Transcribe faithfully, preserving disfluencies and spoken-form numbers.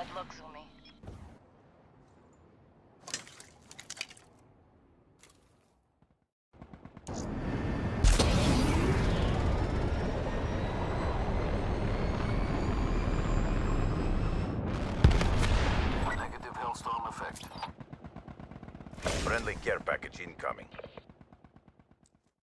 bad luck, Sumi. Negative Hellstorm effect. Friendly care package incoming.